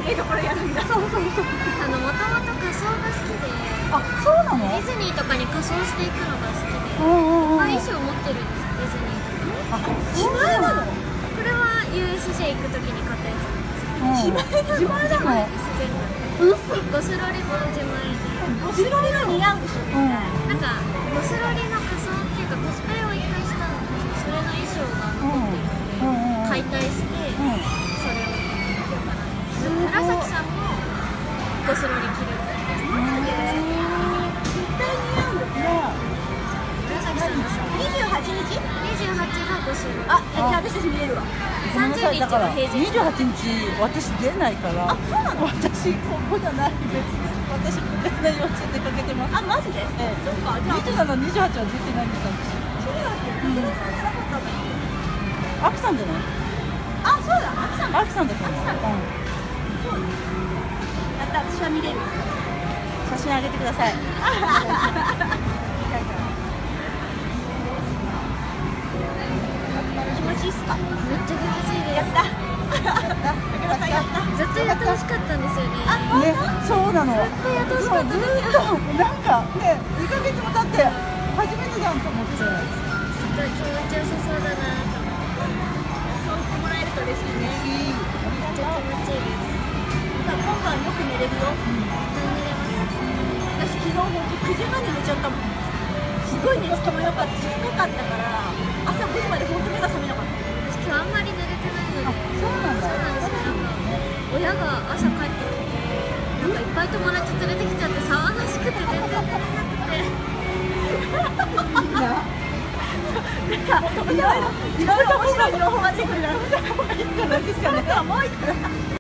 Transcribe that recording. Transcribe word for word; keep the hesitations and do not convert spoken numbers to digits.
いところやるんだ。そうそうそう。 あのもともと仮装が好きで、 あ、そうなの？ ディズニーとかに仮装していくのが好きで、 うんうんうん。 いっぱい衣装持ってるんですディズニーとか。 あ、自前なの？ これは ユーエスジェー 行くときに買ったやつなんです。 自前なの？自前なの？ 全部。ゴスロリも自前で。 ゴスロリが似合うでしょ。うん。 なんかゴスロリの仮装っていうかコスプレを一回したので、それの衣装が残ってるので解体してそれを着ようかな。紫さんもゴスロリ着る。絶対似合う。紫さんがさ、にじゅうはちにち？にじゅうはちがゴスロリ。あ、じゃあ私たち見れるわ。さんじゅうにちは平日。 にじゅうはちにち私出ないから。あ、そうなの？私ここじゃない。別に私別な幼稚園出かけてます。あ、マジで？ええ。そっか。じゃあにじゅうなな、にじゅうはちは出てないんです私。そうだっけ？うん。アキさんじゃない？あ、そうだ。アキさん。アキさんだと思う。アキさん。うん。そうだ。やった。私は見れる。写真あげてください。気持ちいいっすか？めっちゃ気持ちいいです。やった。ずっとやってほしかったんですよね。ね、そうなの。ずっとやってほしかったんですよ。なんかね、にかげつも経って初めてじゃんと思って。すごい気持ちよさそうだなと思って。そう言ってもらえると嬉しいね。めっちゃ気持ちいいです。今晩よく寝れるよ。絶対寝れます。私昨日本当くじはんに寝ちゃったもん。すごい寝つきも良かったし深かったから朝ごじまで本当目が覚めなかった。私今日あんまり寝れてないので。そうなんだ。そうなんですよ。親が朝帰ってきて、なんかいっぱい友達連れてきちゃって騒がしくて全然寝れなくて。いいな。なんかいろいろいろいろ面白い情報が出てくるな。いいんじゃないですかね。もういいかな。